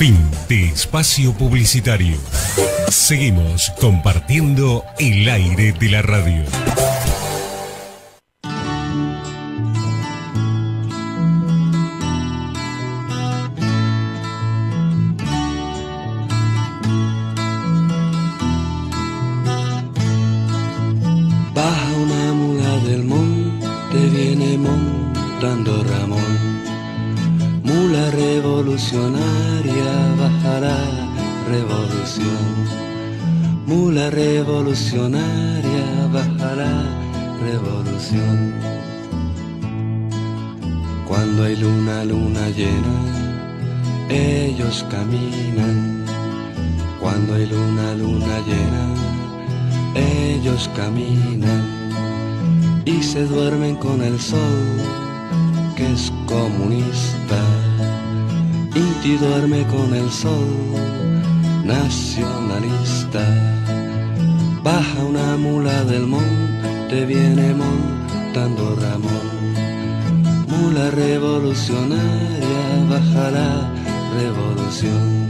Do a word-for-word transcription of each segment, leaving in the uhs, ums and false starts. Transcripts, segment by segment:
Fin de espacio publicitario. Seguimos compartiendo el aire de la radio. Baja una mula del monte, viene montando Ramón. Mula revolucionaria, bajará revolución. Mula revolucionaria, bajará revolución. Cuando hay luna, luna llena, ellos caminan. Cuando hay luna, luna llena, ellos caminan y se duermen con el sol, que es comunista. Inti duerme con el sol, nacionalista. Baja una mula del monte, viene montando Ramón. Mula revolucionaria, bajará revolución.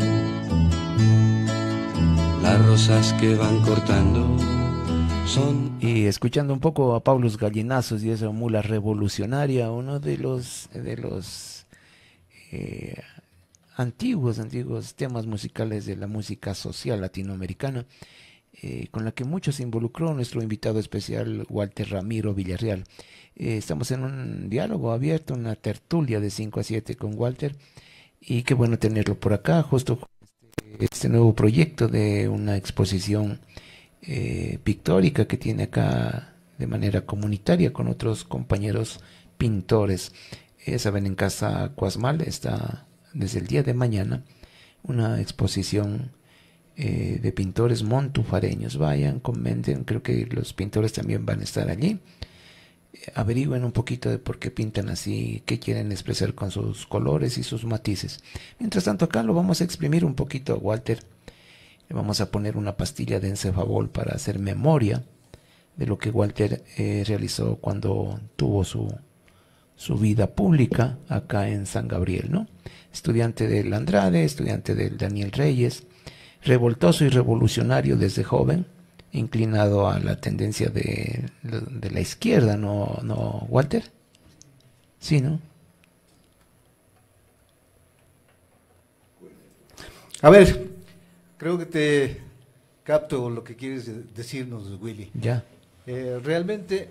Las rosas que van cortando son... Y escuchando un poco a Pablos Gallinazos y esa mula revolucionaria, uno de los de los eh, antiguos, antiguos temas musicales de la música social latinoamericana, eh, con la que mucho se involucró nuestro invitado especial Walter Ramiro Villarreal. Eh, estamos en un diálogo abierto, una tertulia de cinco a siete con Walter, y qué bueno tenerlo por acá, justo este, este nuevo proyecto de una exposición eh, pictórica que tiene acá de manera comunitaria con otros compañeros pintores. Eh, saben, en Casa Cuasmal está desde el día de mañana una exposición eh, de pintores montufareños. Vayan, comenten, creo que los pintores también van a estar allí. Eh, averigüen un poquito de por qué pintan así, qué quieren expresar con sus colores y sus matices. Mientras tanto, acá lo vamos a exprimir un poquito a Walter. Le vamos a poner una pastilla de encefabol para hacer memoria de lo que Walter eh, realizó cuando tuvo su, su vida pública acá en San Gabriel, ¿no? Estudiante del Andrade, estudiante del Daniel Reyes, revoltoso y revolucionario desde joven, inclinado a la tendencia de, de la izquierda, ¿no, no, Walter? Sí, ¿no? A ver, creo que te capto lo que quieres decirnos, Willy. Ya. Eh, realmente,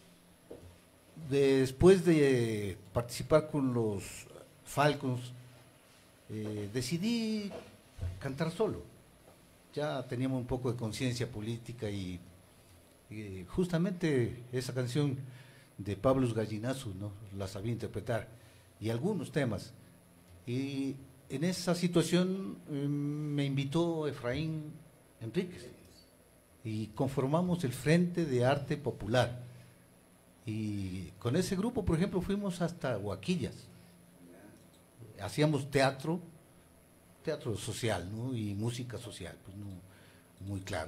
después de participar con los Falcons, eh, decidí cantar solo. Ya teníamos un poco de conciencia política y, y justamente esa canción de Pablos Gallinazos, ¿no?, la sabía interpretar, y algunos temas. Y en esa situación eh, me invitó Efraín Enríquez y conformamos el Frente de Arte Popular. Y con ese grupo, por ejemplo, fuimos hasta Huaquillas. Hacíamos teatro, teatro social, ¿no?, y música social, pues no, muy claro.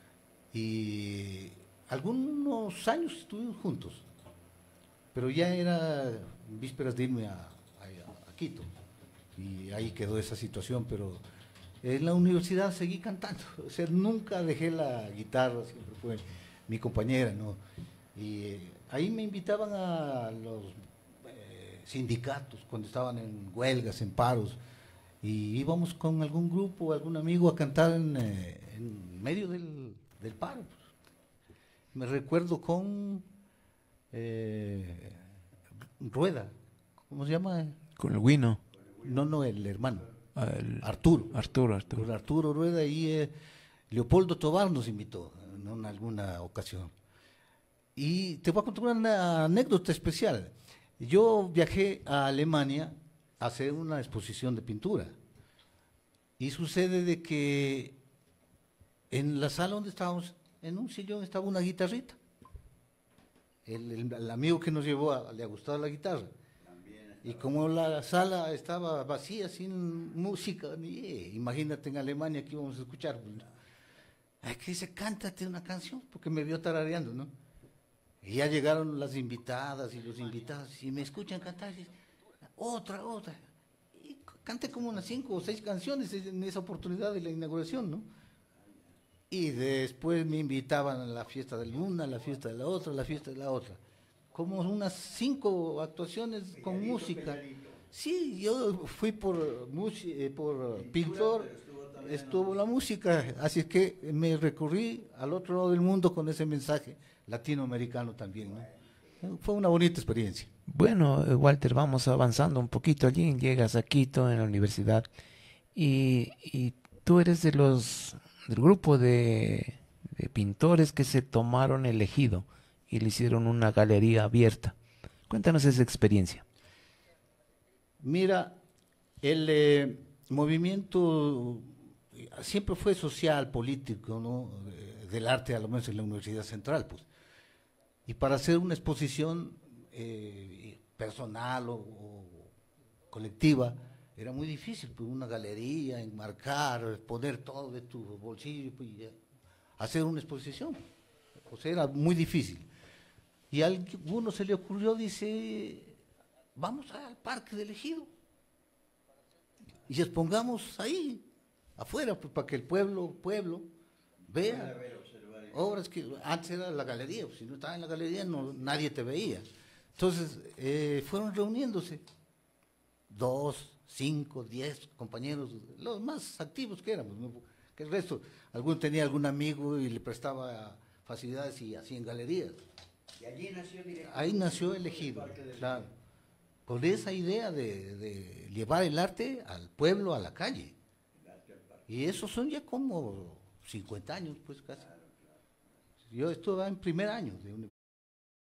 Y algunos años estuvimos juntos, pero ya era vísperas de irme a, a, a Quito, y ahí quedó esa situación. Pero en la universidad seguí cantando, o sea, nunca dejé la guitarra, siempre fue mi compañera, ¿no? Y eh, ahí me invitaban a los eh, sindicatos cuando estaban en huelgas, en paros, y íbamos con algún grupo, algún amigo a cantar en, eh, en medio del, del paro. Me recuerdo con eh, Rueda, ¿cómo se llama? Con el Guino. No, no, el hermano. El Arturo. Arturo, Arturo. Con Arturo Rueda, y eh, Leopoldo Tobar nos invitó, ¿no?, en alguna ocasión. Y te voy a contar una anécdota especial. Yo viajé a Alemania a hacer una exposición de pintura. Y sucede de que en la sala donde estábamos, en un sillón estaba una guitarrita. El, el, el amigo que nos llevó a, le ha gustado la guitarra. Y como la sala estaba vacía, sin música, ni, eh, imagínate en Alemania que íbamos a escuchar. Ay, que dice, cántate una canción, porque me vio tarareando, ¿no? Y ya llegaron las invitadas y los invitados, y me escuchan cantar, y dicen, otra, otra. ¿Y canté como unas cinco o seis canciones en esa oportunidad de la inauguración, ¿no? Y después me invitaban a la fiesta de una, a la fiesta de la otra, a la fiesta de la otra. Como unas cinco actuaciones con música. Sí, yo fui por, eh, por pintor, estuvo la música, así es que me recorrí al otro lado del mundo con ese mensaje latinoamericano también, ¿no? Fue una bonita experiencia. Bueno, Walter, vamos avanzando un poquito allí, llegas a Quito, en la universidad, y, y tú eres de los, del grupo de, de pintores que se tomaron el ejido y le hicieron una galería abierta. Cuéntanos esa experiencia. Mira, el eh, movimiento siempre fue social, político, ¿no? Del arte, a lo menos en la Universidad Central, pues. Y para hacer una exposición eh, personal o, o colectiva, era muy difícil, pues, una galería, enmarcar, poner todo de tu bolsillo, pues, y hacer una exposición. O sea, era muy difícil. Y a alguno se le ocurrió, dice, vamos al Parque del Ejido y expongamos ahí, afuera, pues, para que el pueblo, pueblo vea obras que antes era la galería, pues, si no estaba en la galería no, nadie te veía. Entonces eh, fueron reuniéndose dos, cinco, diez compañeros, los más activos que éramos, ¿no? Que el resto, alguno tenía algún amigo y le prestaba facilidades y hacían galerías. Y allí nació el Ejido. Ahí nació el Ejido, claro, con esa idea de, de llevar el arte al pueblo, a la calle. Y esos son ya como cincuenta años, pues casi. Yo estuve en primer año de,